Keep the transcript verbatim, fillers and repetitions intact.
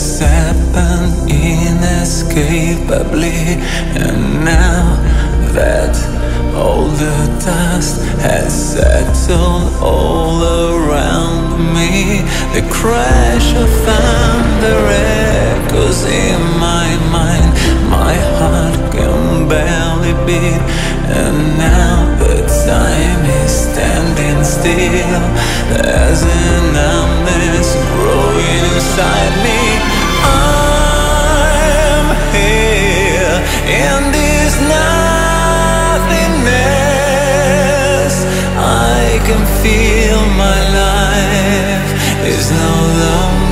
has happened inescapably. And now that all the dust has settled all around me, the crash of thunder echoes in my mind. My heart can barely beat, and now the time is standing still. There's an numbness growing inside me. I'm here in this nothingness. I can feel my life is no longer